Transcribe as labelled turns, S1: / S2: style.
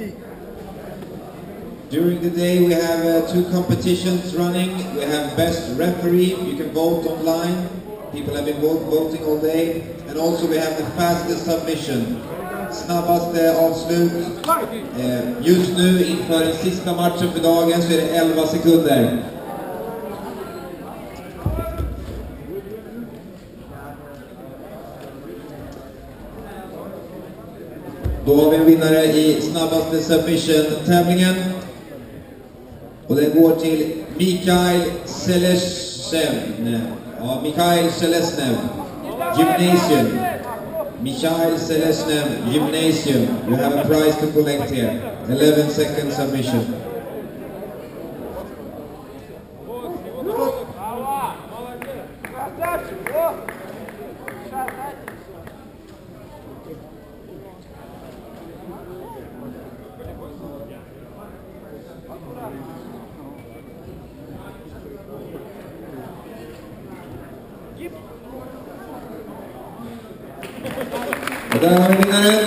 S1: During the day we have 2 competitions running. We have best referee, you can vote online. People have been voting all day. And also we have the fastest submission. Snabbaste avslut. Just nu inför den sista matchen för dagen så är det 11 sekunder. Då har vi en vinnare i snabbaste submission-tävlingen. Och den går till Mikhail Selesnev. Ja, Mikhail Selesnev, Gymnasium. Mikhail Selesnev, Gymnasium. You have a prize to collect here. 11-second submission. Och där har vi vinnaren.